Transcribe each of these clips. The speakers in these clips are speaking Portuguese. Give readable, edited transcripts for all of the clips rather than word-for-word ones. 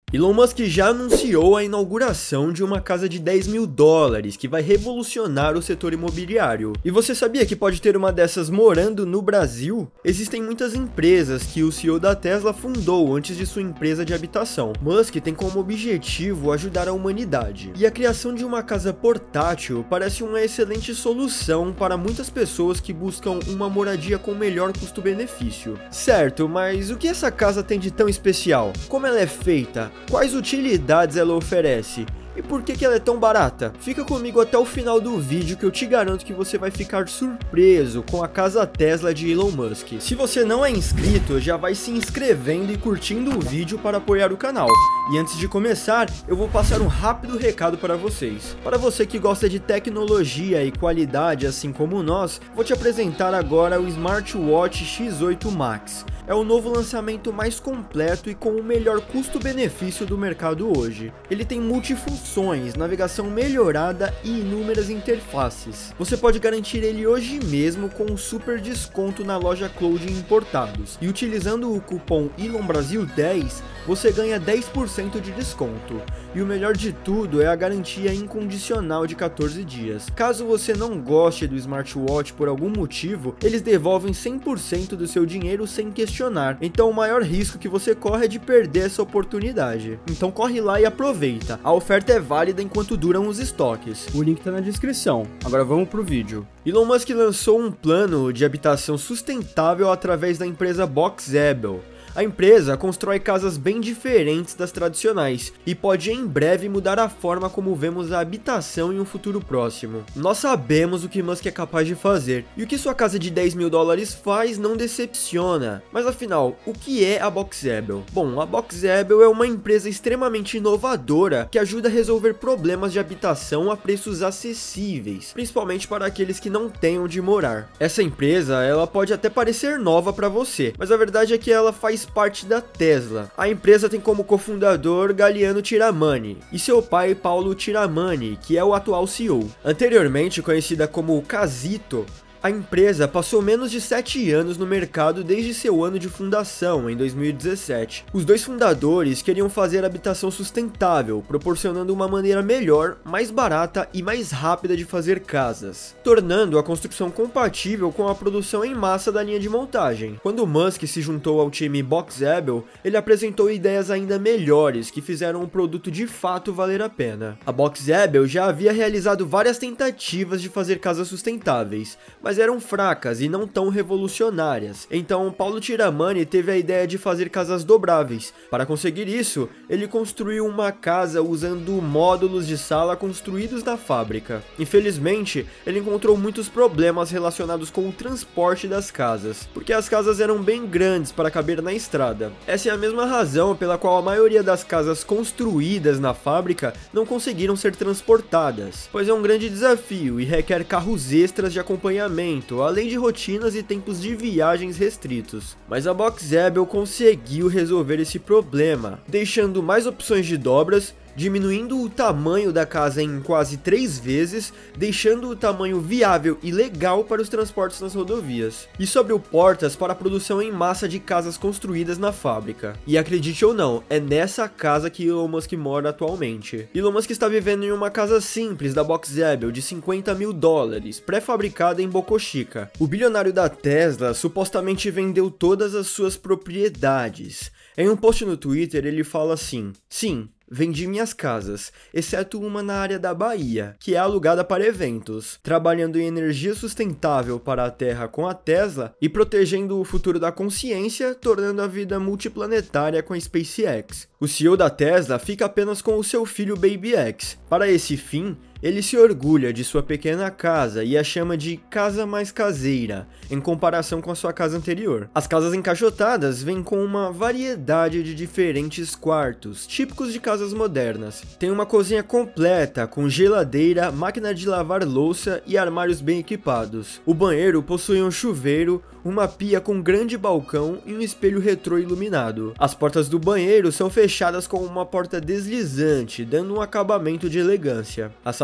Elon Musk já anunciou a inauguração de uma casa de 10 mil dólares que vai revolucionar o setor imobiliário. E você sabia que pode ter uma dessas morando no Brasil? Existem muitas empresas que o CEO da Tesla fundou antes de sua empresa de habitação. Musk tem como objetivo ajudar a humanidade. E a criação de uma casa portátil parece uma excelente solução para muitas pessoas que buscam uma moradia com melhor custo-benefício. Certo, mas o que essa casa tem de tão especial? Como ela é feita? Quais utilidades ela oferece? E por que ela é tão barata? Fica comigo até o final do vídeo que eu te garanto que você vai ficar surpreso com a casa Tesla de Elon Musk. Se você não é inscrito, já vai se inscrevendo e curtindo o vídeo para apoiar o canal. E antes de começar, eu vou passar um rápido recado para vocês. Para você que gosta de tecnologia e qualidade assim como nós, vou te apresentar agora o Smartwatch X8 Max. É o novo lançamento mais completo e com o melhor custo-benefício do mercado hoje. Ele tem multifunções, navegação melhorada e inúmeras interfaces. Você pode garantir ele hoje mesmo com um super desconto na loja Cloud Importados. E utilizando o cupom ELONBRASIL10, você ganha 10% de desconto. E o melhor de tudo é a garantia incondicional de 14 dias. Caso você não goste do smartwatch por algum motivo, eles devolvem 100% do seu dinheiro sem questionar. Então o maior risco que você corre é de perder essa oportunidade. Então corre lá e aproveita. A oferta é válida enquanto duram os estoques. O link tá na descrição. Agora vamos pro vídeo. Elon Musk lançou um plano de habitação sustentável através da empresa Boxable. A empresa constrói casas bem diferentes das tradicionais e pode em breve mudar a forma como vemos a habitação em um futuro próximo. Nós sabemos o que Musk é capaz de fazer e o que sua casa de 10 mil dólares faz não decepciona. Mas afinal, o que é a Boxable? Bom, a Boxable é uma empresa extremamente inovadora que ajuda a resolver problemas de habitação a preços acessíveis, principalmente para aqueles que não têm onde morar. Essa empresa, ela pode até parecer nova para você, mas a verdade é que ela faz parte da Tesla. A empresa tem como cofundador Galliano Tiramani e seu pai Paulo Tiramani, que é o atual CEO. Anteriormente conhecida como Casito, a empresa passou menos de 7 anos no mercado desde seu ano de fundação, em 2017. Os dois fundadores queriam fazer habitação sustentável, proporcionando uma maneira melhor, mais barata e mais rápida de fazer casas, tornando a construção compatível com a produção em massa da linha de montagem. Quando Musk se juntou ao time Boxable, ele apresentou ideias ainda melhores que fizeram o produto de fato valer a pena. A Boxable já havia realizado várias tentativas de fazer casas sustentáveis, mas eram fracas e não tão revolucionárias. Então Paulo Tiramani teve a ideia de fazer casas dobráveis. Para conseguir isso, ele construiu uma casa usando módulos de sala construídos na fábrica. Infelizmente, ele encontrou muitos problemas relacionados com o transporte das casas, porque as casas eram bem grandes para caber na estrada. Essa é a mesma razão pela qual a maioria das casas construídas na fábrica não conseguiram ser transportadas, pois é um grande desafio e requer carros extras de acompanhamento, além de rotinas e tempos de viagens restritos. Mas a Boxable conseguiu resolver esse problema, deixando mais opções de dobras, diminuindo o tamanho da casa em quase 3 vezes, deixando o tamanho viável e legal para os transportes nas rodovias. Isso abriu portas para a produção em massa de casas construídas na fábrica. E acredite ou não, é nessa casa que Elon Musk mora atualmente. Elon Musk está vivendo em uma casa simples da Boxable de 50 mil dólares, pré-fabricada em Boca Chica. O bilionário da Tesla supostamente vendeu todas as suas propriedades. Em um post no Twitter ele fala assim: "Sim, vendi minhas casas, exceto uma na área da Bahia, que é alugada para eventos, trabalhando em energia sustentável para a Terra com a Tesla e protegendo o futuro da consciência, tornando a vida multiplanetária com a SpaceX." O CEO da Tesla fica apenas com o seu filho Baby X. Para esse fim, ele se orgulha de sua pequena casa e a chama de casa mais caseira, em comparação com a sua casa anterior. As casas encaixotadas vêm com uma variedade de diferentes quartos, típicos de casas modernas. Tem uma cozinha completa, com geladeira, máquina de lavar louça e armários bem equipados. O banheiro possui um chuveiro, uma pia com grande balcão e um espelho retrô iluminado. As portas do banheiro são fechadas com uma porta deslizante, dando um acabamento de elegância. A sala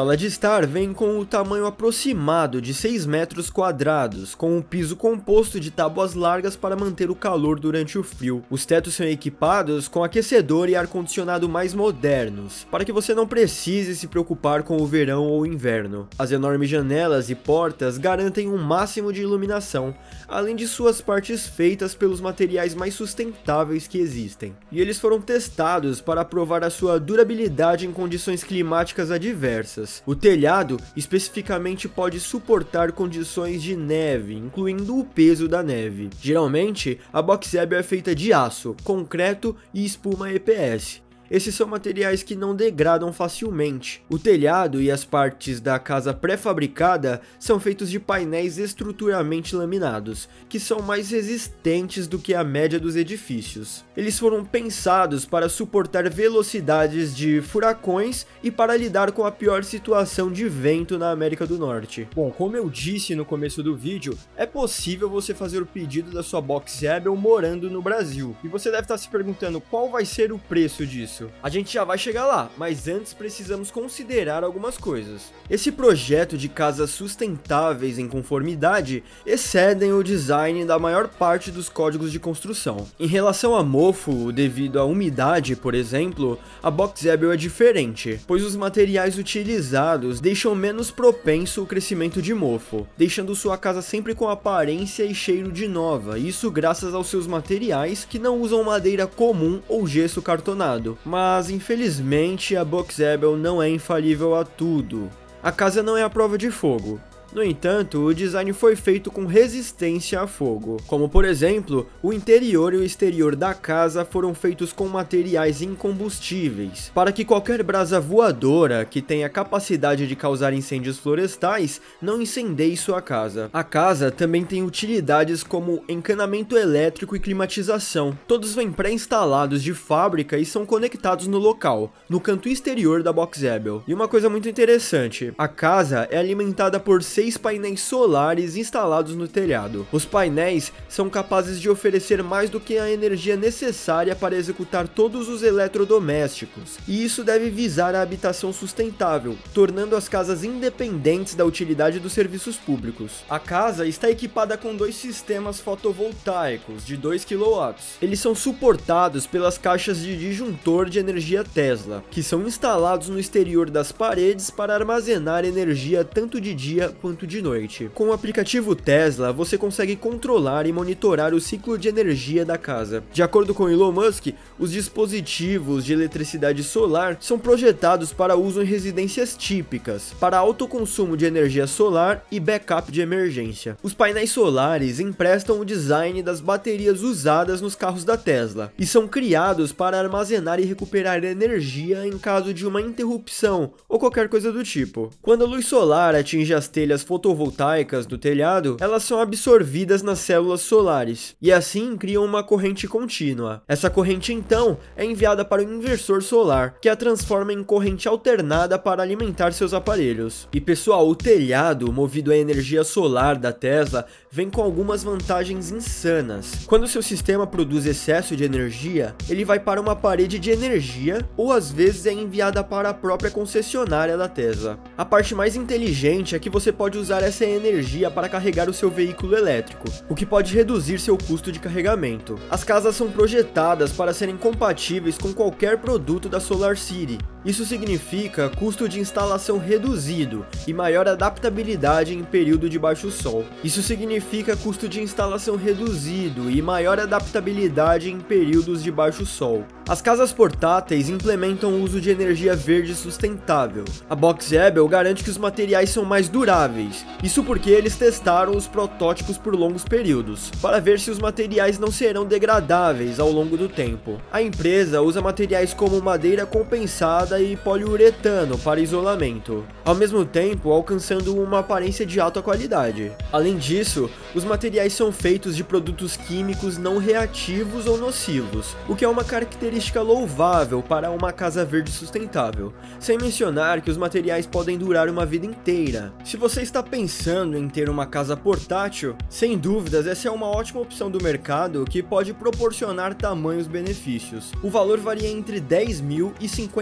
sala de estar vem com o tamanho aproximado de 6 metros quadrados, com um piso composto de tábuas largas para manter o calor durante o frio. Os tetos são equipados com aquecedor e ar-condicionado mais modernos, para que você não precise se preocupar com o verão ou inverno. As enormes janelas e portas garantem um máximo de iluminação, além de suas partes feitas pelos materiais mais sustentáveis que existem. E eles foram testados para provar a sua durabilidade em condições climáticas adversas. O telhado especificamente pode suportar condições de neve, incluindo o peso da neve. Geralmente, a Box Able é feita de aço, concreto e espuma EPS. Esses são materiais que não degradam facilmente. O telhado e as partes da casa pré-fabricada são feitos de painéis estruturalmente laminados, que são mais resistentes do que a média dos edifícios. Eles foram pensados para suportar velocidades de furacões e para lidar com a pior situação de vento na América do Norte. Bom, como eu disse no começo do vídeo, é possível você fazer o pedido da sua Box Able morando no Brasil. E você deve estar se perguntando qual vai ser o preço disso. A gente já vai chegar lá, mas antes precisamos considerar algumas coisas. Esse projeto de casas sustentáveis em conformidade excedem o design da maior parte dos códigos de construção. Em relação a mofo, devido à umidade, por exemplo, a Box Able é diferente, pois os materiais utilizados deixam menos propenso o crescimento de mofo, deixando sua casa sempre com aparência e cheiro de nova, isso graças aos seus materiais que não usam madeira comum ou gesso cartonado. Mas infelizmente a Box Able não é infalível a tudo. A casa não é a prova de fogo. No entanto, o design foi feito com resistência a fogo, como por exemplo, o interior e o exterior da casa foram feitos com materiais incombustíveis, para que qualquer brasa voadora que tenha capacidade de causar incêndios florestais não incendeie sua casa. A casa também tem utilidades como encanamento elétrico e climatização. Todos vêm pré-instalados de fábrica e são conectados no local, no canto exterior da Box Able. E uma coisa muito interessante, a casa é alimentada por 6 painéis solares instalados no telhado. Os painéis são capazes de oferecer mais do que a energia necessária para executar todos os eletrodomésticos, e isso deve visar a habitação sustentável, tornando as casas independentes da utilidade dos serviços públicos. A casa está equipada com 2 sistemas fotovoltaicos de 2 kW. Eles são suportados pelas caixas de disjuntor de energia Tesla, que são instalados no exterior das paredes para armazenar energia tanto de dia quanto de noite. Com o aplicativo Tesla, você consegue controlar e monitorar o ciclo de energia da casa. De acordo com Elon Musk, os dispositivos de eletricidade solar são projetados para uso em residências típicas, para autoconsumo de energia solar e backup de emergência. Os painéis solares emprestam o design das baterias usadas nos carros da Tesla e são criados para armazenar e recuperar energia em caso de uma interrupção ou qualquer coisa do tipo. Quando a luz solar atinge as telhas fotovoltaicas do telhado, elas são absorvidas nas células solares e assim criam uma corrente contínua. Essa corrente então é enviada para o inversor solar, que a transforma em corrente alternada para alimentar seus aparelhos. E pessoal, o telhado movido à energia solar da Tesla vem com algumas vantagens insanas. Quando seu sistema produz excesso de energia, ele vai para uma parede de energia ou às vezes é enviada para a própria concessionária da Tesla. A parte mais inteligente é que você pode usar essa energia para carregar o seu veículo elétrico, o que pode reduzir seu custo de carregamento. As casas são projetadas para serem compatíveis com qualquer produto da SolarCity. Isso significa custo de instalação reduzido e maior adaptabilidade em período de baixo sol. Isso significa custo de instalação reduzido e maior adaptabilidade em períodos de baixo sol. As casas portáteis implementam o uso de energia verde sustentável. A Box Able garante que os materiais são mais duráveis, isso porque eles testaram os protótipos por longos períodos, para ver se os materiais não serão degradáveis ao longo do tempo. A empresa usa materiais como madeira compensada e poliuretano para isolamento, ao mesmo tempo alcançando uma aparência de alta qualidade. Além disso, os materiais são feitos de produtos químicos não reativos ou nocivos, o que é uma característica louvável para uma casa verde sustentável, sem mencionar que os materiais podem durar uma vida inteira. Se você está pensando em ter uma casa portátil, sem dúvidas essa é uma ótima opção do mercado que pode proporcionar tamanhos benefícios. O valor varia entre 10 mil e 50 mil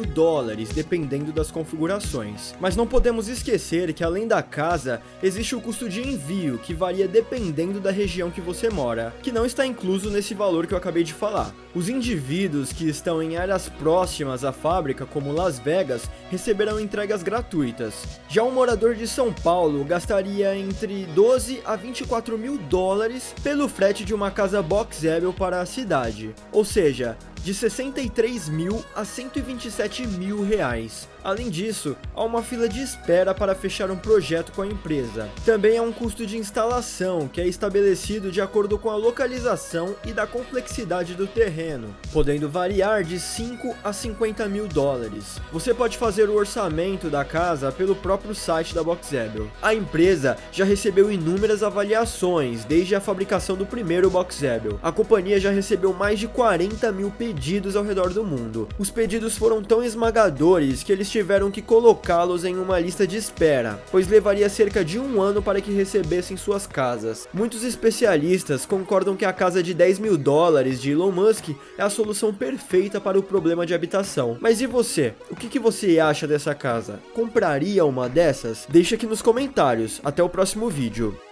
dólares, dependendo das configurações. Mas não podemos esquecer que além da casa, existe o custo de envio, que varia dependendo da região que você mora, que não está incluso nesse valor que eu acabei de falar. Os indivíduos que estão em áreas próximas à fábrica, como Las Vegas, receberão entregas gratuitas. Já um morador de São Paulo gastaria entre 12 a 24 mil dólares pelo frete de uma casa boxable para a cidade, ou seja, de 63 mil a 127 mil reais. Além disso, há uma fila de espera para fechar um projeto com a empresa. Também há um custo de instalação, que é estabelecido de acordo com a localização e da complexidade do terreno, podendo variar de 5 a 50 mil dólares. Você pode fazer o orçamento da casa pelo próprio site da Boxable. A empresa já recebeu inúmeras avaliações desde a fabricação do primeiro Boxable. A companhia já recebeu mais de 40 mil pedidos ao redor do mundo. Os pedidos foram tão esmagadores que eles tiveram que colocá-los em uma lista de espera, pois levaria cerca de um ano para que recebessem suas casas. Muitos especialistas concordam que a casa de 10 mil dólares de Elon Musk é a solução perfeita para o problema de habitação. Mas e você? O que você acha dessa casa? Compraria uma dessas? Deixa aqui nos comentários. Até o próximo vídeo.